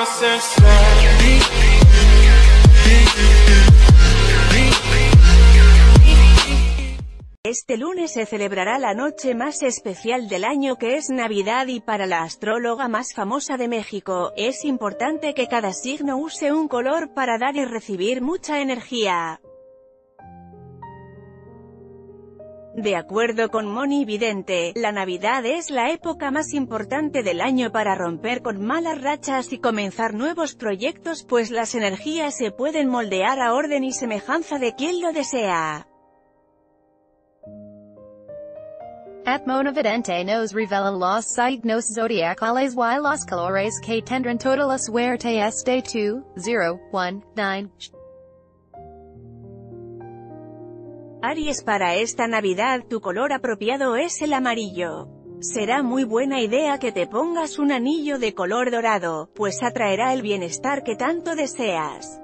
Este lunes se celebrará la noche más especial del año, que es Navidad, y para la astróloga más famosa de México, es importante que cada signo use un color para dar y recibir mucha energía. De acuerdo con Moni Vidente, la Navidad es la época más importante del año para romper con malas rachas y comenzar nuevos proyectos, pues las energías se pueden moldear a orden y semejanza de quien lo desea. At Mona Vidente nos revelan los signos zodiacales y los colores que tendrán toda la suerte este 2019. Aries, para esta Navidad tu color apropiado es el amarillo. Será muy buena idea que te pongas un anillo de color dorado, pues atraerá el bienestar que tanto deseas.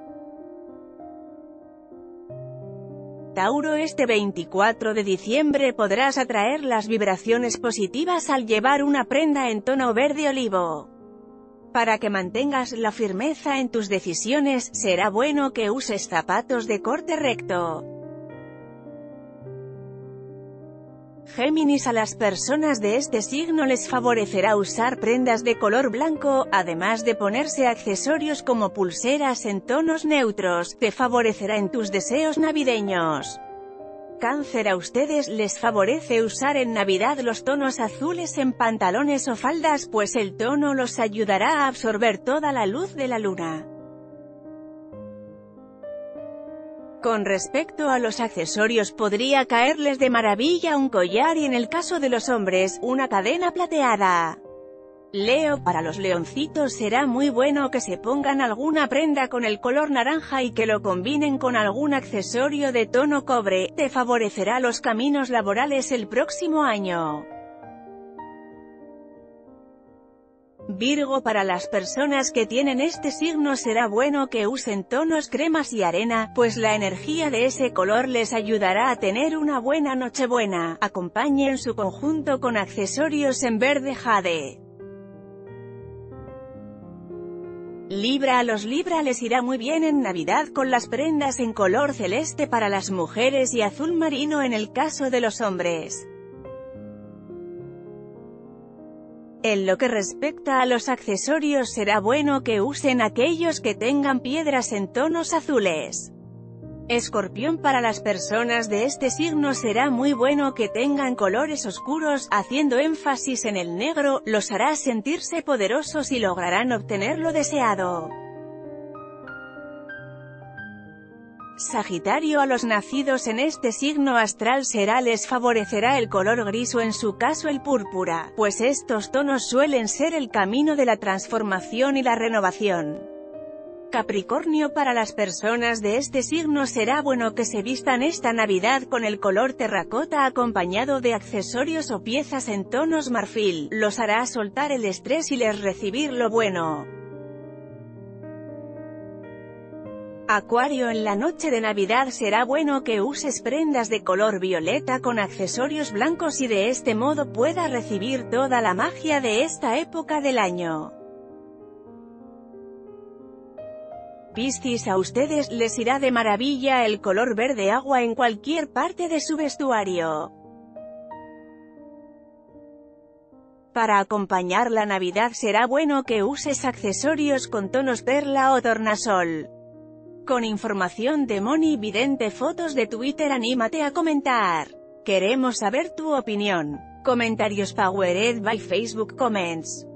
Tauro, este 24 de diciembre podrás atraer las vibraciones positivas al llevar una prenda en tono verde olivo. Para que mantengas la firmeza en tus decisiones, será bueno que uses zapatos de corte recto. Géminis, a las personas de este signo les favorecerá usar prendas de color blanco, además de ponerse accesorios como pulseras en tonos neutros, te favorecerá en tus deseos navideños. Cáncer, a ustedes les favorece usar en Navidad los tonos azules en pantalones o faldas, pues el tono los ayudará a absorber toda la luz de la luna. Con respecto a los accesorios, podría caerles de maravilla un collar y, en el caso de los hombres, una cadena plateada. Leo, para los leoncitos será muy bueno que se pongan alguna prenda con el color naranja y que lo combinen con algún accesorio de tono cobre, te favorecerá los caminos laborales el próximo año. Virgo, para las personas que tienen este signo será bueno que usen tonos cremas y arena, pues la energía de ese color les ayudará a tener una buena Nochebuena. Acompañen su conjunto con accesorios en verde jade. Libra, a los Libra les irá muy bien en Navidad con las prendas en color celeste para las mujeres y azul marino en el caso de los hombres. En lo que respecta a los accesorios, será bueno que usen aquellos que tengan piedras en tonos azules. Escorpión, para las personas de este signo será muy bueno que tengan colores oscuros, haciendo énfasis en el negro, los hará sentirse poderosos y lograrán obtener lo deseado. Sagitario, a los nacidos en este signo astral les favorecerá el color gris o en su caso el púrpura, pues estos tonos suelen ser el camino de la transformación y la renovación. Capricornio, para las personas de este signo será bueno que se vistan esta Navidad con el color terracota acompañado de accesorios o piezas en tonos marfil, los hará soltar el estrés y les recibir lo bueno. Acuario, en la noche de Navidad será bueno que uses prendas de color violeta con accesorios blancos y de este modo puedas recibir toda la magia de esta época del año. Piscis, a ustedes les irá de maravilla el color verde agua en cualquier parte de su vestuario. Para acompañar la Navidad será bueno que uses accesorios con tonos perla o tornasol. Con información de Moni Vidente, fotos de Twitter, anímate a comentar. Queremos saber tu opinión. Comentarios powered by Facebook Comments.